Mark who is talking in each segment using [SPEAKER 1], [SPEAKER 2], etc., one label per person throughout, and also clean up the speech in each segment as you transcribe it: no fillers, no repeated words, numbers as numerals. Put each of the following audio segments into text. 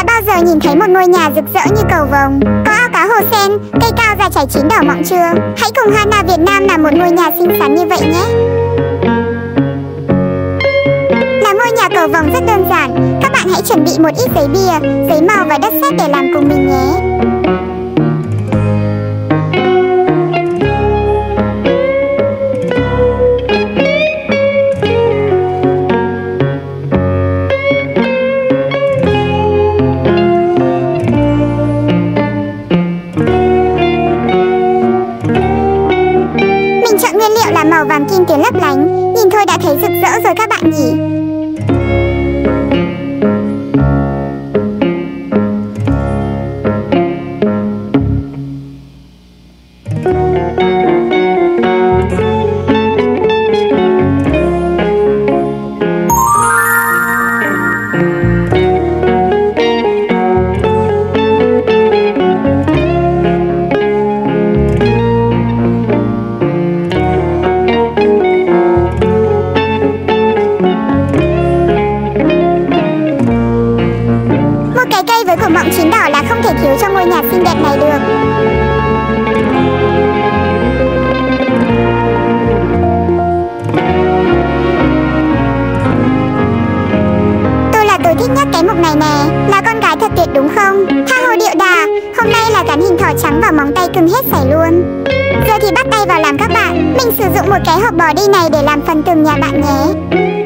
[SPEAKER 1] đã bao giờ nhìn thấy một ngôi nhà rực rỡ như cầu vồng, có ao cá hồ sen, cây cao già trái chín đỏ mọng chưa? Hãy cùng HaNa Viet Nam làm một ngôi nhà xinh xắn như vậy nhé! Làm ngôi nhà cầu vồng rất đơn giản, các bạn hãy chuẩn bị một ít giấy bìa, giấy màu và đất sét để làm cùng mình nhé! Nguyên liệu là màu vàng kim tuyến lấp lánh, nhìn thôi đã thấy rực rỡ rồi các bạn nhỉ. Củ mọng chín đỏ là không thể thiếu trong ngôi nhà xinh đẹp này được. Tôi thích nhất cái mục này nè, là con gái thật tuyệt đúng không? Tha hồ điệu đà, hôm nay là gắn hình thỏ trắng vào móng tay cưng hết sảy luôn. Giờ thì bắt tay vào làm các bạn, mình sử dụng một cái hộp bò đi này để làm phần tường nhà bạn nhé.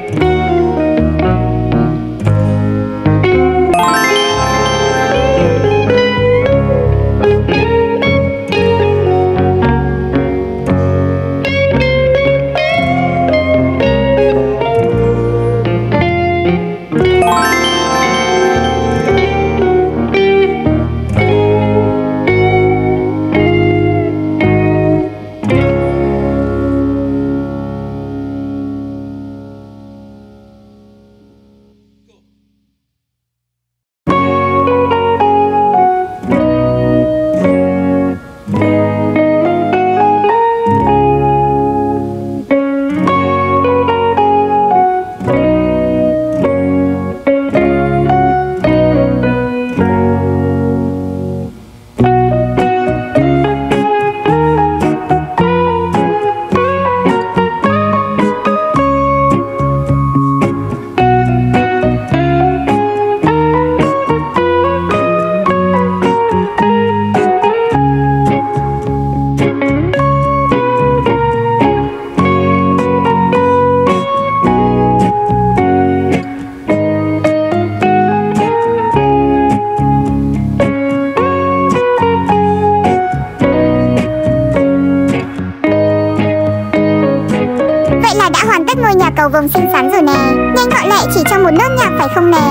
[SPEAKER 1] Ngôi nhà cầu vồng xinh xắn rồi nè, nhanh gọn lẹ chỉ trong một nốt nhạc phải không nè?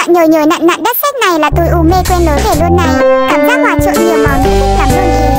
[SPEAKER 1] nặng nhồi nhồi nặn nặn đất sét này là tôi mê quên lối về luôn này. Cảm giác hòa trộn nhiều màu như thích lắm luôn ý.